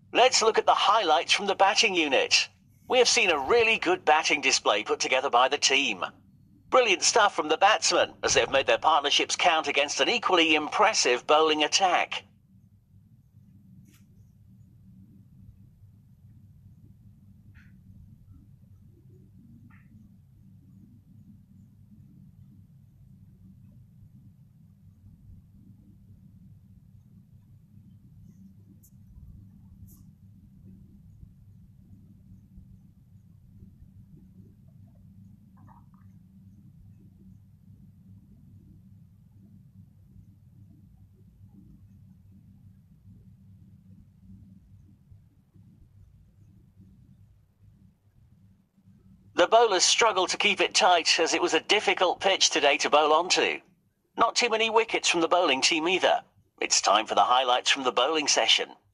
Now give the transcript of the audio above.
Let's look at the highlights from the batting unit. We have seen a really good batting display put together by the team. Brilliant stuff from the batsmen, as they've made their partnerships count against an equally impressive bowling attack. The bowlers struggled to keep it tight, as it was a difficult pitch today to bowl onto. Not too many wickets from the bowling team either. It's time for the highlights from the bowling session.